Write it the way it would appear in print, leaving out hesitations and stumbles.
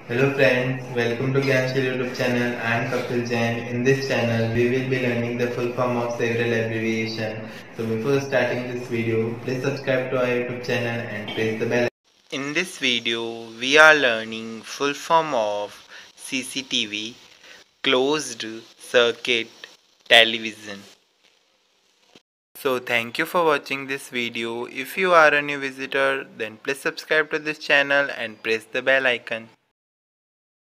Hello friends, welcome to Gyanshil YouTube channel. I am Kapil Jain. In this channel, we will be learning the full form of several abbreviation. So before starting this video, please subscribe to our YouTube channel and press the bell. In this video, we are learning full form of CCTV, closed circuit television. So thank you for watching this video. If you are a new visitor, then please subscribe to this channel and press the bell icon.